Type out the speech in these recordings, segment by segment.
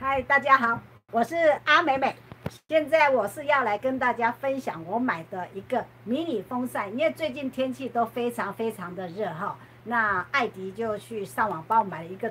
嗨，大家好，我是阿美美。现在我是要来跟大家分享我买的一个迷你风扇，因为最近天气都非常非常的热哈。那艾迪就去上网帮我买了一个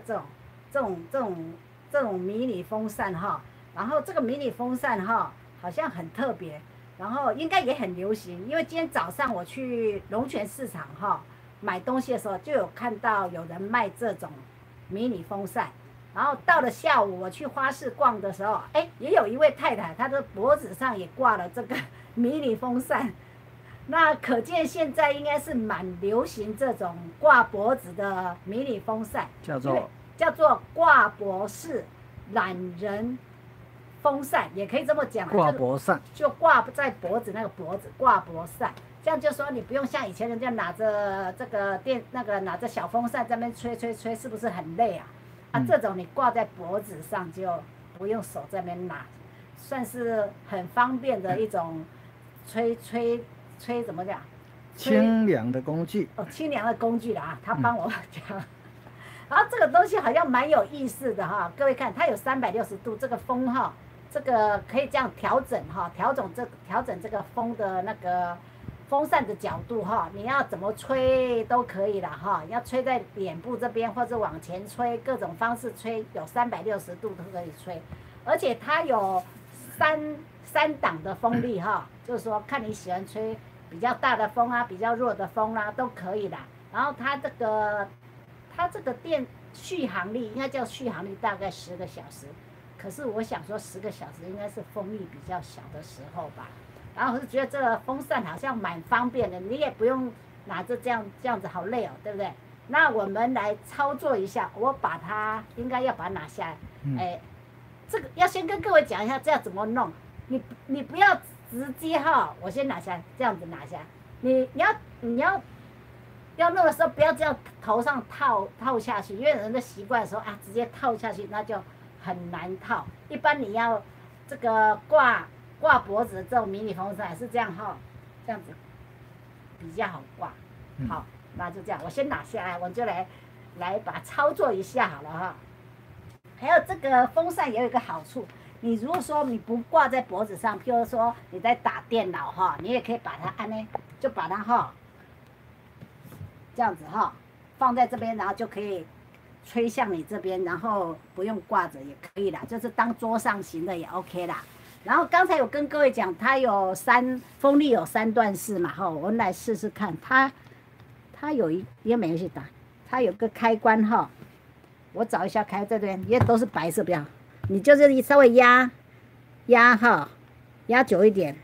这种迷你风扇哈。然后这个迷你风扇哈好像很特别，然后应该也很流行，因为今天早上我去龙泉市场哈买东西的时候，就有看到有人卖这种迷你风扇。然后到了下午，我去花市逛的时候，哎，也有一位太太，她的脖子上也挂了这个迷你风扇。那可见现在应该是蛮流行这种挂脖子的迷你风扇，叫做挂脖式懒人风扇，也可以这么讲。 挂脖扇就挂在脖子那个脖子挂脖扇，这样就说你不用像以前人家拿着这个拿着小风扇在那边吹，是不是很累啊？这种你挂在脖子上就不用手在那边拿，算是很方便的一种吹怎么讲？ 清凉的工具哦，清凉的工具啦啊！他帮我讲。然后这个东西好像蛮有意思的哈，各位看，它有360度，这个风哈，这个可以这样调整哈，调整这个风的那个风扇的角度哈，你要怎么吹都可以了哈，要吹在脸部这边或者往前吹，各种方式吹，有360度都可以吹，而且它有三档的风力哈，就是说看你喜欢吹比较大的风啊，比较弱的风啊都可以啦。然后它这个电续航力应该叫续航力大概10个小时，可是我想说10个小时应该是风力比较小的时候吧。然后我是觉得这个风扇好像蛮方便的，你也不用拿着这样子好累哦，对不对？那我们来操作一下，我应该要把它拿下来。哎，这个要先跟各位讲一下这样怎么弄。你不要直接哈，我先拿下来，这样子拿下来。你要弄的时候不要这样头上套下去，因为人的习惯的时候啊，直接套下去那就很难套。一般你要这个挂脖子的这种迷你风扇是这样哈，这样子比较好挂。好，那就这样，我先拿下来，我就来把它操作一下好了哈。还有这个风扇也有一个好处，你如果说你不挂在脖子上，譬如说你在打电脑哈，你也可以把它按呢，就把它哈这样子哈放在这边，然后就可以吹向你这边，然后不用挂着也可以啦，就是当桌上型的也 OK 啦。然后刚才有跟各位讲，它有风力有3段式嘛，哈，我们来试试看，它有也没去打，它有个开关哈，我找一下开这边，也都是白色，不要，你就是稍微压哈，压久一点，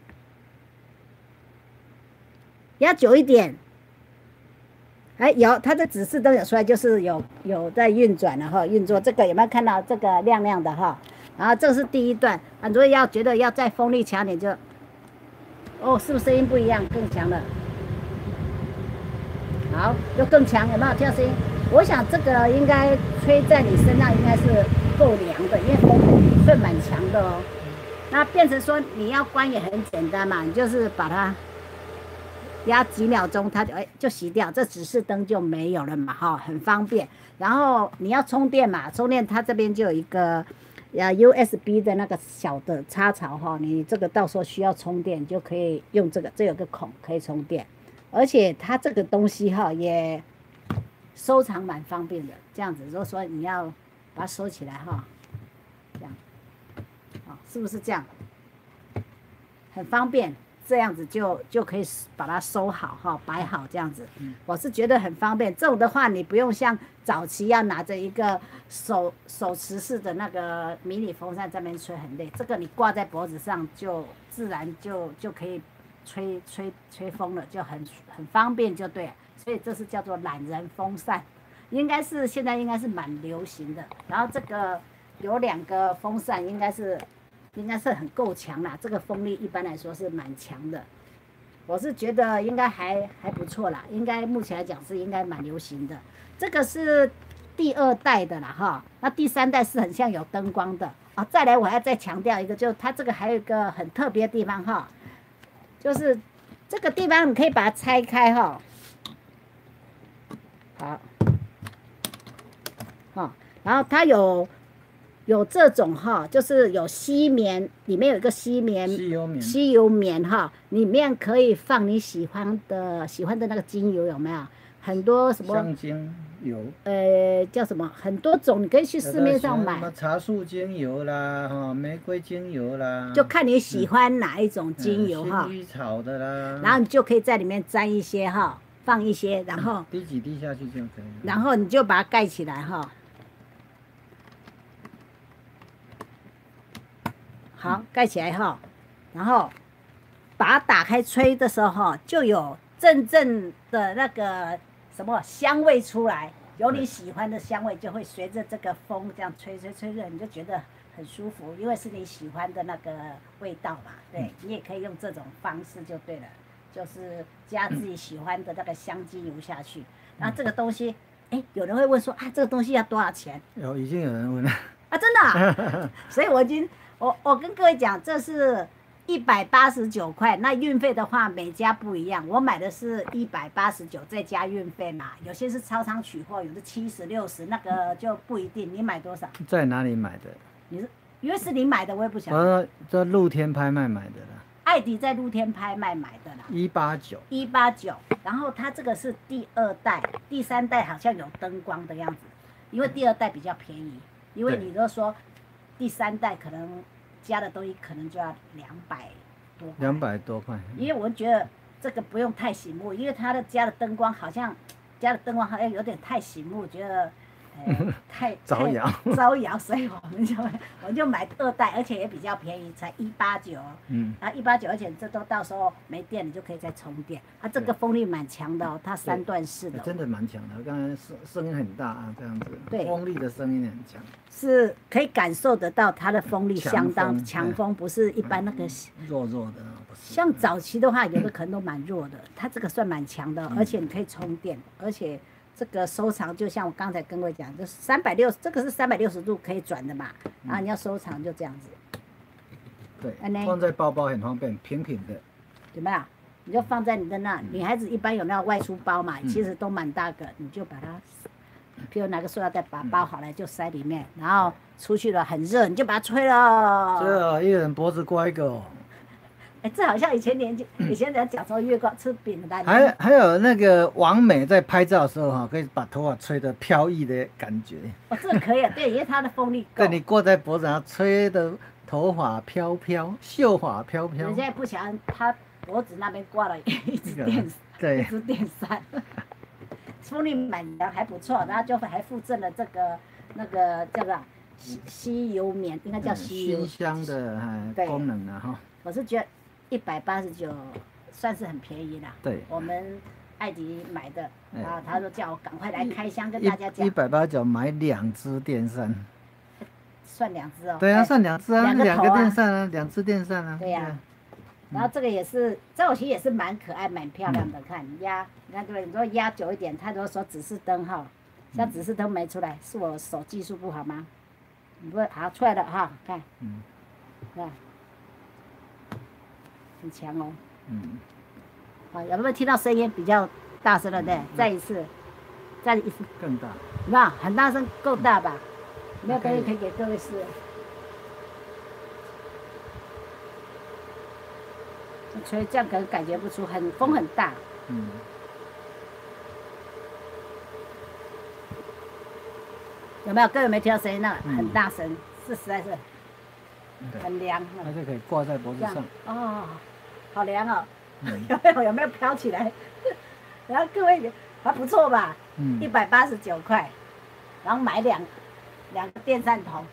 压久一点，哎，有它的指示都有出来，就是有在运转了哈，运作这个有没有看到这个亮亮的哈？然后这是第一段，如果觉得要再风力强点就，哦，是不是声音不一样，更强了？好，又更强，有没有听到声音？我想这个应该吹在你身上应该是够凉的，因为风算蛮强的哦。那变成说你要关也很简单嘛，你就是把它压几秒钟，它就熄掉，这指示灯就没有了嘛，哈，很方便。然后你要充电嘛，充电它这边就有一个USB 的那个小的插槽哈，你这个到时候需要充电就可以用这个，这有个孔可以充电，而且它这个东西哈也收藏蛮方便的，这样子如果说你要把它收起来哈，这样，好，是不是这样？很方便。这样子就可以把它收好哈，摆好这样子，我是觉得很方便。这种的话，你不用像早期要拿着一个手持式的那个迷你风扇在那边吹很累，这个你挂在脖子上就自然就可以吹风了，就很方便就对了。所以这是叫做懒人风扇，现在应该是蛮流行的。然后这个有2个风扇，应该是很够强啦，这个风力一般来说是蛮强的，我是觉得应该还不错啦，应该目前来讲是应该蛮流行的。这个是第2代的啦哈，那第3代是很像有灯光的啊。再来我要再强调一个，就是它这个还有一个很特别的地方哈，就是这个地方你可以把它拆开哈，好，然后它有有这种哈，就是有吸棉，里面有一个吸油棉， 吸油棉哈，里面可以放你喜欢的那个精油，有没有？很多什么香精油， 叫什么？很多种，你可以去市面上买。 什么茶树精油啦，哈，玫瑰精油啦， 就看你喜欢哪一种精油哈。 薰衣草的啦。 然后你就可以在里面沾一些哈，放一些，然后滴几滴下去就可以了。 然后你就把它盖起来哈。好，盖起来哈，然后把它打开吹的时候哈，就有阵阵的那个什么香味出来，有你喜欢的香味，就会随着这个风这样吹着，你就觉得很舒服，因为是你喜欢的那个味道嘛。对，你也可以用这种方式就对了，就是加自己喜欢的那个香精油下去。然后这个东西，哎，有人会问说啊，这个东西要多少钱？ 已经有人问了啊，真的啊？所以我跟各位讲，这是189块，那运费的话每家不一样，我买的是189再加运费嘛，有些是超商取货，有的70、60，那个就不一定。你买多少？ 在哪里买的？ 因为是你买的，我也不晓得。 我在露天拍卖买的啦。 艾迪在露天拍卖买的啦。189，然后它这个是第2代，第3代好像有灯光的样子，因为第2代比较便宜，因为你就说第3代可能加的东西可能就要200多块，因为我觉得这个不用太醒目，因为它的加的灯光好像有点太醒目，觉得太招摇，所以我就买2代，而且也比较便宜，才189。然后189，而且这都到时候没电，你就可以再充电。它这个风力蛮强的哦，它3段式的， 真的蛮强的。刚才声音很大啊，这样子， 对， 风力的声音很强， 是可以感受得到它的风力相当强风，不是一般那个弱的， 像早期的话，有的可能都蛮弱的，它这个算蛮强的，而且你可以充电，而且这个收藏就像我刚才跟各位讲，就是360，这个是360度可以转的嘛，然后你要收藏就这样子。 对，放在包包很方便，平的。 有没有？你就放在你的那，女孩子一般有那个外出包嘛，其实都蛮大个，你就把它，譬如拿个塑料袋把它包好来就塞里面，然后出去了很热，你就把它吹了。 这一个人脖子挂一个哦。 哎，这好像以前人讲说月光吃饼的。 还有那个王美在拍照的时候哈，可以把头发吹得飘逸的感觉。 哦，这个可以，对，因为它的风力够。 对，你挂在脖子上，吹的头发飘飘，秀发飘飘。 人家不想他脖子那边挂了一支电， 对， 一支电扇，风力蛮强，还不错。然后就还附赠了这个那个叫做吸油棉，应该叫吸油。 熏香的功能啊哈。 我是觉得189算是很便宜啦。 对， 我们艾迪买的，然后他说叫我赶快来开箱跟大家讲。 189买2支电扇。 算2支哦。 对啊，算2支啊，2个电扇啊，2支电扇啊。 对呀。然后这个也是造型也是蛮可爱蛮漂亮的，看压，你看对不对？你说压久一点，他都说指示灯哈，像指示灯没出来，是我手技术不好吗？不会，好出来了哈，看，看，很强哦。好，有没有听到声音比较大声了？对，再一次， 更大。 有没有很大声？够大吧？没有东西可以给各位试。吹这样可能感觉不出，风很大。有没有？各位有没有听到声音？那很大声，是实在是很凉。 它就可以挂在脖子上。 哦，好凉哦！有没有飘起来？然后各位还不错吧？189块，然后买两个电扇头，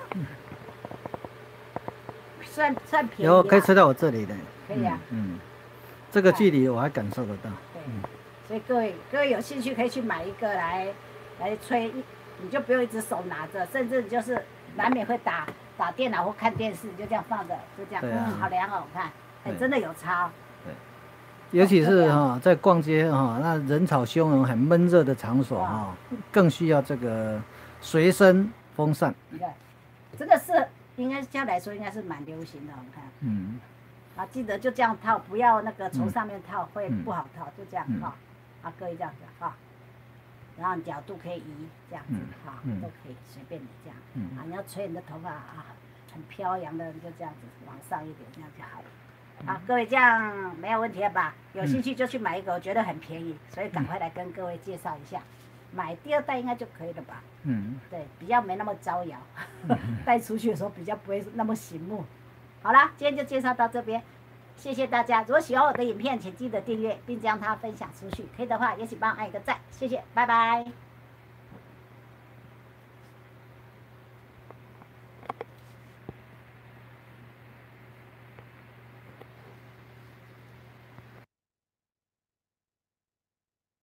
算便宜。 有可以吹到我这里的。 可以啊。 这个距离我还感受得到。 对，所以各位有兴趣可以去买一个来吹，你就不用一只手拿着，甚至就是难免会打电脑或看电视，你就这样放着，就这样。好凉哦，我看，真的有差。 对，尤其是在逛街那人潮汹涌、很闷热的场所更需要这个随身风扇。 你看，这个是应该这样来说应该是蛮流行的，我看。记得就这样套，不要那个从上面套，会不好套，就这样哈。各位这样子哈。 然后角度可以移这样子，哈，都可以随便你这样。啊，你要吹你的头发啊，很飘扬的，你就这样子往上一点，这样就好了。好，各位这样没有问题了吧？有兴趣就去买一个，我觉得很便宜，所以赶快来跟各位介绍一下。买第2代应该就可以了吧？对，比较没那么招摇，带出去的时候比较不会那么醒目。好啦，今天就介绍到这边，谢谢大家。如果喜欢我的影片，请记得订阅并将它分享出去。可以的话，也请帮我按一个赞，谢谢，拜拜。